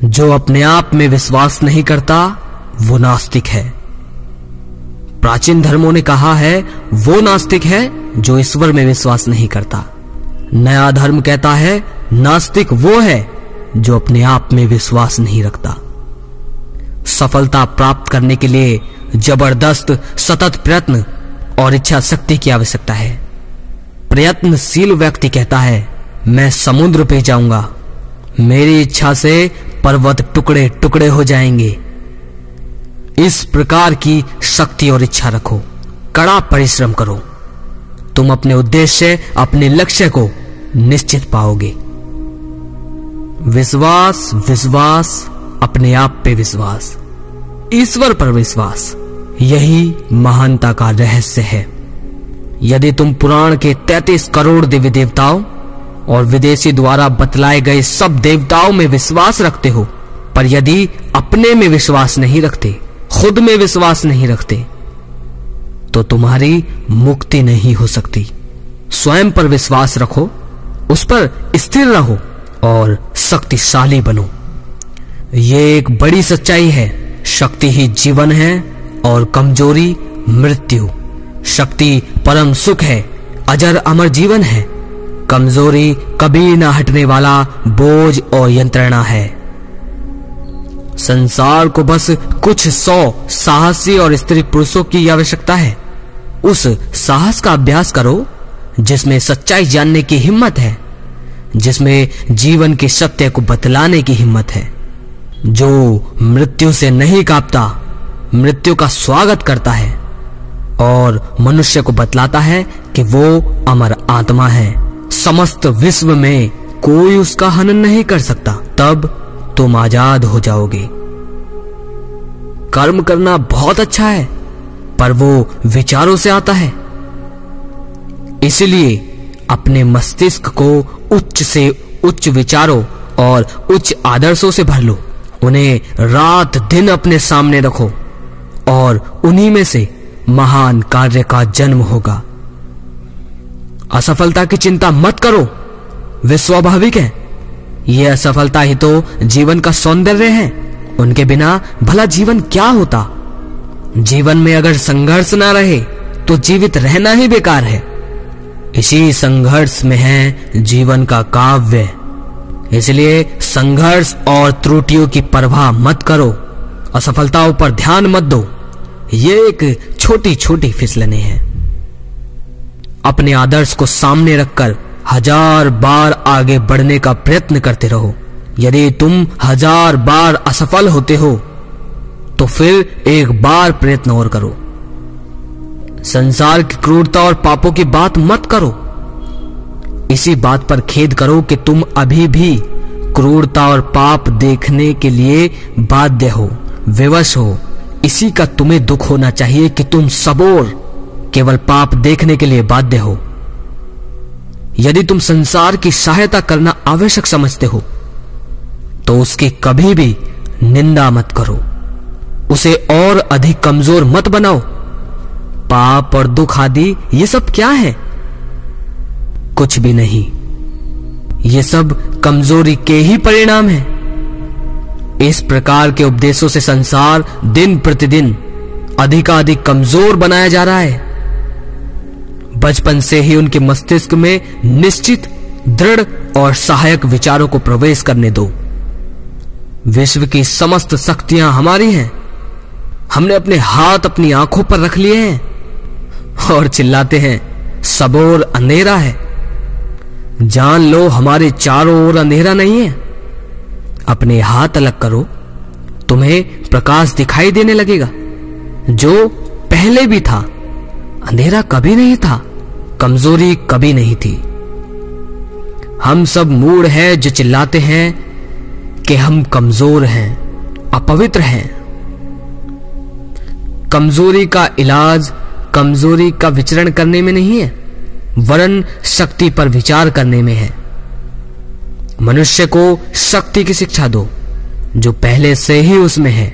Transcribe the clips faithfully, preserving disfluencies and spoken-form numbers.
जो अपने आप में विश्वास नहीं करता वो नास्तिक है। प्राचीन धर्मों ने कहा है वो नास्तिक है जो ईश्वर में विश्वास नहीं करता। नया धर्म कहता है नास्तिक वो है जो अपने आप में विश्वास नहीं रखता। सफलता प्राप्त करने के लिए जबरदस्त सतत प्रयत्न और इच्छा शक्ति की आवश्यकता है। प्रयत्नशील व्यक्ति कहता है मैं समुद्र पे जाऊंगा, मेरी इच्छा से पर्वत टुकड़े टुकड़े हो जाएंगे। इस प्रकार की शक्ति और इच्छा रखो, कड़ा परिश्रम करो, तुम अपने उद्देश्य अपने लक्ष्य को निश्चित पाओगे। विश्वास विश्वास अपने आप पे विश्वास, ईश्वर पर विश्वास, यही महानता का रहस्य है। यदि तुम पुराण के तैंतीस करोड़ देवी देवताओं और विदेशी द्वारा बतलाए गए सब देवताओं में विश्वास रखते हो, पर यदि अपने में विश्वास नहीं रखते, खुद में विश्वास नहीं रखते, तो तुम्हारी मुक्ति नहीं हो सकती। स्वयं पर विश्वास रखो, उस पर स्थिर रहो और शक्तिशाली बनो। ये एक बड़ी सच्चाई है। शक्ति ही जीवन है और कमजोरी मृत्यु। शक्ति परम सुख है, अजर अमर जीवन है। कमजोरी कभी न हटने वाला बोझ और यंत्रणा है। संसार को बस कुछ सौ साहसी और स्त्री पुरुषों की आवश्यकता है। उस साहस का अभ्यास करो जिसमें सच्चाई जानने की हिम्मत है, जिसमें जीवन के सत्य को बतलाने की हिम्मत है, जो मृत्यु से नहीं कांपता, मृत्यु का स्वागत करता है और मनुष्य को बतलाता है कि वो अमर आत्मा है। समस्त विश्व में कोई उसका हनन नहीं कर सकता। तब तुम आजाद हो जाओगे। कर्म करना बहुत अच्छा है, पर वो विचारों से आता है। इसलिए अपने मस्तिष्क को उच्च से उच्च विचारों और उच्च आदर्शों से भर लो। उन्हें रात दिन अपने सामने रखो और उन्हीं में से महान कार्य का जन्म होगा। असफलता की चिंता मत करो, वे स्वाभाविक है। यह असफलता ही तो जीवन का सौंदर्य है। उनके बिना भला जीवन क्या होता। जीवन में अगर संघर्ष ना रहे तो जीवित रहना ही बेकार है। इसी संघर्ष में है जीवन का काव्य। इसलिए संघर्ष और त्रुटियों की परवाह मत करो, असफलताओं पर ध्यान मत दो। ये एक छोटी छोटी फिसलने हैं। अपने आदर्श को सामने रखकर हजार बार आगे बढ़ने का प्रयत्न करते रहो। यदि तुम हजार बार असफल होते हो तो फिर एक बार प्रयत्न और करो। संसार की क्रूरता और पापों की बात मत करो। इसी बात पर खेद करो कि तुम अभी भी क्रूरता और पाप देखने के लिए बाध्य हो, विवश हो। इसी का तुम्हें दुख होना चाहिए कि तुम सबोर केवल पाप देखने के लिए बाध्य हो। यदि तुम संसार की सहायता करना आवश्यक समझते हो तो उसकी कभी भी निंदा मत करो, उसे और अधिक कमजोर मत बनाओ। पाप और दुख आदि ये सब क्या है? कुछ भी नहीं। ये सब कमजोरी के ही परिणाम है। इस प्रकार के उपदेशों से संसार दिन प्रतिदिन अधिकाधिक कमजोर बनाया जा रहा है। बचपन से ही उनके मस्तिष्क में निश्चित, दृढ़ और सहायक विचारों को प्रवेश करने दो। विश्व की समस्त शक्तियां हमारी हैं। हमने अपने हाथ अपनी आंखों पर रख लिए हैं और चिल्लाते हैं सबोर अंधेरा है। जान लो हमारे चारों ओर अंधेरा नहीं है। अपने हाथ अलग करो, तुम्हें प्रकाश दिखाई देने लगेगा। जो पहले भी था, अंधेरा कभी नहीं था, कमजोरी कभी नहीं थी। हम सब मूढ़ हैं जो चिल्लाते हैं कि हम कमजोर हैं, अपवित्र हैं। कमजोरी का इलाज कमजोरी का विचरण करने में नहीं है, वरन शक्ति पर विचार करने में है। मनुष्य को शक्ति की शिक्षा दो जो पहले से ही उसमें है।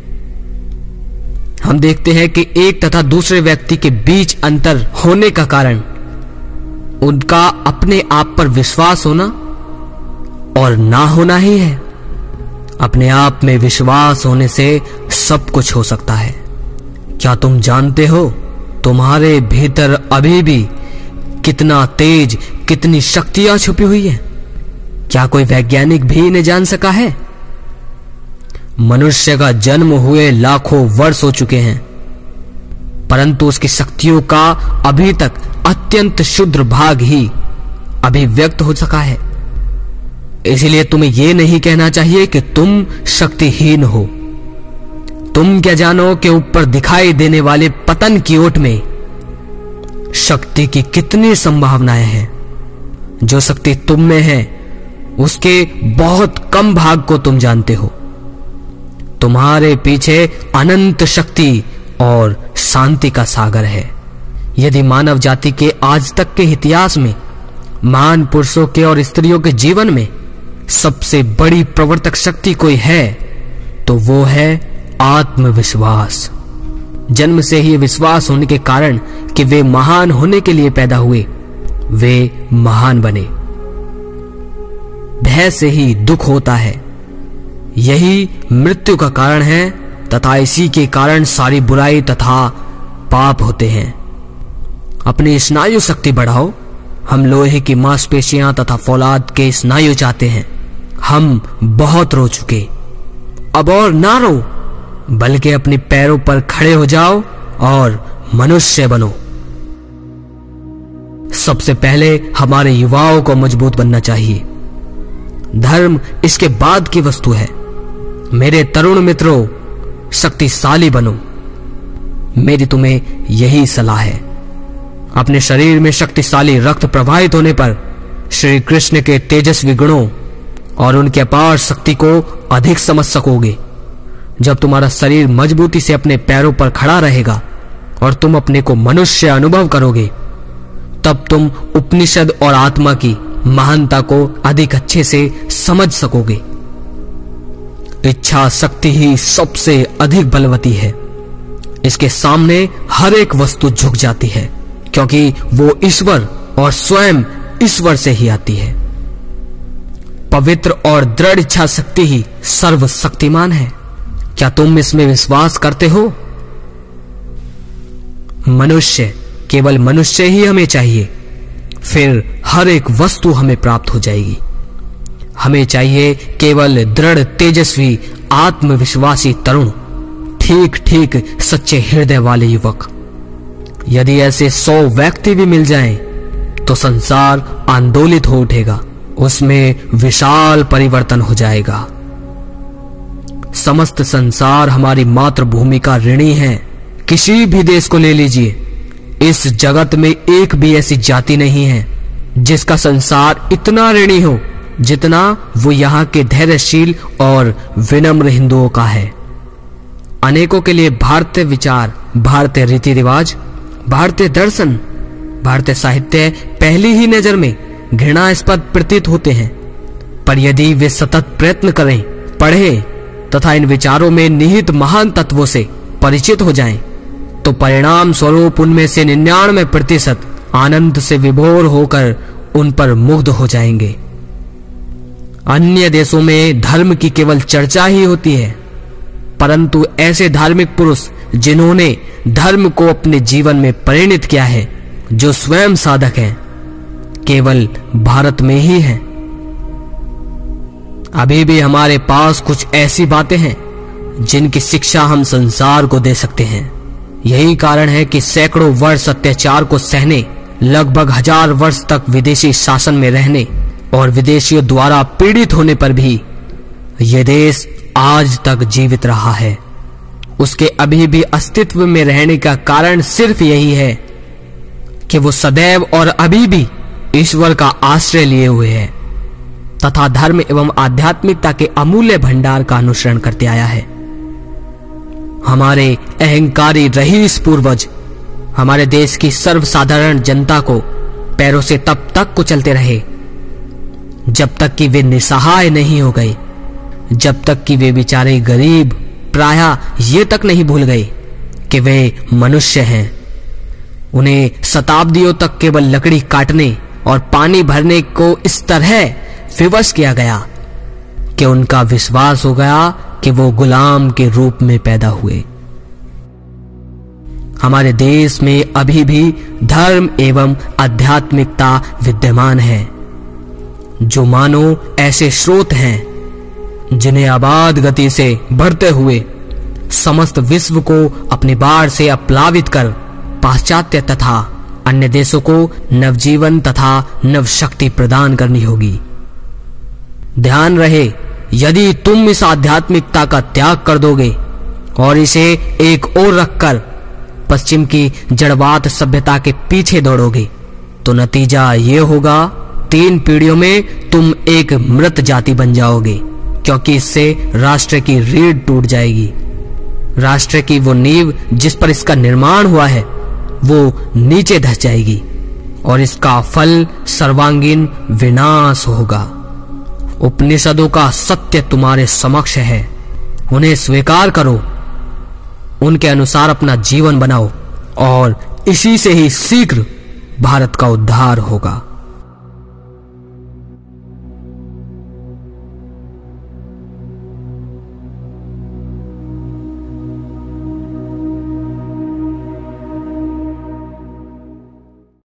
हम देखते हैं कि एक तथा दूसरे व्यक्ति के बीच अंतर होने का कारण उनका अपने आप पर विश्वास होना और ना होना ही है। अपने आप में विश्वास होने से सब कुछ हो सकता है। क्या तुम जानते हो तुम्हारे भीतर अभी भी कितना तेज, कितनी शक्तियां छुपी हुई है? क्या कोई वैज्ञानिक भी इन्हें जान सका है? मनुष्य का जन्म हुए लाखों वर्ष हो चुके हैं, परंतु उसकी शक्तियों का अभी तक अत्यंत क्षुद्र भाग ही अभिव्यक्त हो सका है। इसलिए तुम्हें यह नहीं कहना चाहिए कि तुम शक्तिहीन हो। तुम क्या जानो कि ऊपर दिखाई देने वाले पतन की ओट में शक्ति की कितनी संभावनाएं हैं। जो शक्ति तुम में है उसके बहुत कम भाग को तुम जानते हो। तुम्हारे पीछे अनंत शक्ति और शांति का सागर है। यदि मानव जाति के आज तक के इतिहास में महान पुरुषों के और स्त्रियों के जीवन में सबसे बड़ी प्रवर्तक शक्ति कोई है तो वो है आत्मविश्वास। जन्म से ही विश्वास होने के कारण कि वे महान होने के लिए पैदा हुए, वे महान बने। भय से ही दुख होता है, यही मृत्यु का कारण है तथा इसी के कारण सारी बुराई तथा पाप होते हैं। अपनी स्नायु शक्ति बढ़ाओ। हम लोहे की मांसपेशियां तथा फौलाद के स्नायु चाहते हैं। हम बहुत रो चुके, अब और ना रो, बल्कि अपने पैरों पर खड़े हो जाओ और मनुष्य बनो। सबसे पहले हमारे युवाओं को मजबूत बनना चाहिए। धर्म इसके बाद की वस्तु है। मेरे तरुण मित्रों, शक्तिशाली बनो। मेरी तुम्हें यही सलाह है। अपने शरीर में शक्तिशाली रक्त प्रवाहित होने पर श्री कृष्ण के तेजस्वी गुणों और उनके अपार शक्ति को अधिक समझ सकोगे। जब तुम्हारा शरीर मजबूती से अपने पैरों पर खड़ा रहेगा और तुम अपने को मनुष्य अनुभव करोगे, तब तुम उपनिषद और आत्मा की महानता को अधिक अच्छे से समझ सकोगे। इच्छा शक्ति ही सबसे अधिक बलवती है। इसके सामने हर एक वस्तु झुक जाती है, क्योंकि वो ईश्वर और स्वयं ईश्वर से ही आती है। पवित्र और दृढ़ इच्छा शक्ति ही सर्वशक्तिमान है। क्या तुम इसमें विश्वास करते हो? मनुष्य, केवल मनुष्य ही हमें चाहिए, फिर हर एक वस्तु हमें प्राप्त हो जाएगी। हमें चाहिए केवल दृढ़, तेजस्वी, आत्मविश्वासी तरुण, ठीक ठीक सच्चे हृदय वाले युवक। यदि ऐसे सौ व्यक्ति भी मिल जाएं, तो संसार आंदोलित हो उठेगा, उसमें विशाल परिवर्तन हो जाएगा। समस्त संसार हमारी मातृभूमि का ऋणी है। किसी भी देश को ले लीजिए, इस जगत में एक भी ऐसी जाति नहीं है जिसका संसार इतना ऋणी हो जितना वो यहाँ के धैर्यशील और विनम्र हिंदुओं का है। अनेकों के लिए भारतीय विचार, भारतीय रीति रिवाज, भारतीय दर्शन, भारतीय साहित्य पहली ही नजर में घृणास्पद प्रतीत होते हैं, पर यदि वे सतत प्रयत्न करें, पढ़ें तथा इन विचारों में निहित महान तत्वों से परिचित हो जाएं, तो परिणाम स्वरूप उनमें से निन्यानवे प्रतिशत आनंद से विभोर होकर उन पर मुग्ध हो जाएंगे। अन्य देशों में धर्म की केवल चर्चा ही होती है, परंतु ऐसे धार्मिक पुरुष जिन्होंने धर्म को अपने जीवन में परिणित किया है, जो स्वयं साधक हैं, केवल भारत में ही हैं। अभी भी हमारे पास कुछ ऐसी बातें हैं जिनकी शिक्षा हम संसार को दे सकते हैं। यही कारण है कि सैकड़ों वर्ष अत्याचार को सहने, लगभग हजार वर्ष तक विदेशी शासन में रहने और विदेशियों द्वारा पीड़ित होने पर भी यह देश आज तक जीवित रहा है। उसके अभी भी अस्तित्व में रहने का कारण सिर्फ यही है कि वो सदैव और अभी भी ईश्वर का आश्रय लिए हुए है तथा धर्म एवं आध्यात्मिकता के अमूल्य भंडार का अनुसरण करते आया है। हमारे अहंकारी रईस पूर्वज हमारे देश की सर्वसाधारण जनता को पैरों से तब तक कुचलते रहे जब तक कि वे निसहाय नहीं हो गए, जब तक कि वे बेचारे गरीब प्रायः ये तक नहीं भूल गए कि वे मनुष्य हैं। उन्हें शताब्दियों तक केवल लकड़ी काटने और पानी भरने को इस तरह विवश किया गया कि उनका विश्वास हो गया कि वो गुलाम के रूप में पैदा हुए। हमारे देश में अभी भी धर्म एवं आध्यात्मिकता विद्यमान है, जो मानो ऐसे स्रोत हैं जिन्हें आबाद गति से बढ़ते हुए समस्त विश्व को अपनी बाढ़ से अपलावित कर पाश्चात्य तथा अन्य देशों को नवजीवन तथा नवशक्ति प्रदान करनी होगी। ध्यान रहे, यदि तुम इस आध्यात्मिकता का त्याग कर दोगे और इसे एक ओर रखकर पश्चिम की जड़वात सभ्यता के पीछे दौड़ोगे तो नतीजा ये होगा, तीन पीढ़ियों में तुम एक मृत जाति बन जाओगे, क्योंकि इससे राष्ट्र की रीढ़ टूट जाएगी। राष्ट्र की वो नींव जिस पर इसका निर्माण हुआ है वो नीचे धस जाएगी और इसका फल सर्वांगीण विनाश होगा। उपनिषदों का सत्य तुम्हारे समक्ष है, उन्हें स्वीकार करो, उनके अनुसार अपना जीवन बनाओ और इसी से ही शीघ्र भारत का उद्धार होगा।